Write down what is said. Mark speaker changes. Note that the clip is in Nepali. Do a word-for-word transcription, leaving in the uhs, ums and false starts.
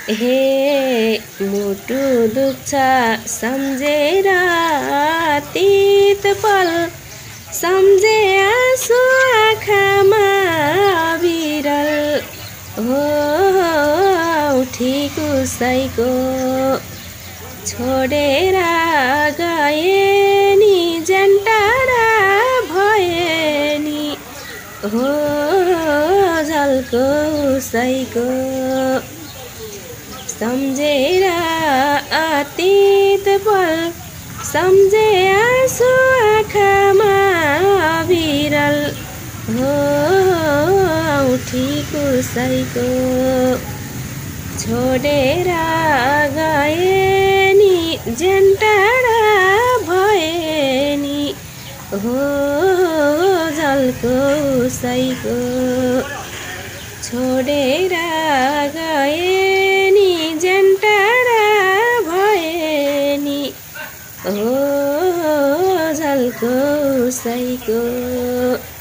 Speaker 1: हे मुटु दुख्छ सम्झेर तीत पल सम्झे आँसु आँखामा बिरल हो उठी कसैको छोडेर गए नि झन् टाढा भए नि हो झल्को उसैको सम्झेर अतीत पल सम्झे आँसु आँखामा बिरल हो उठी कसैको छोडेर गए नि झन् टाढा भए नि हो झल्को उसैको छोडेर गए नि झन् टाढा भए नि हो झल्को उसैको।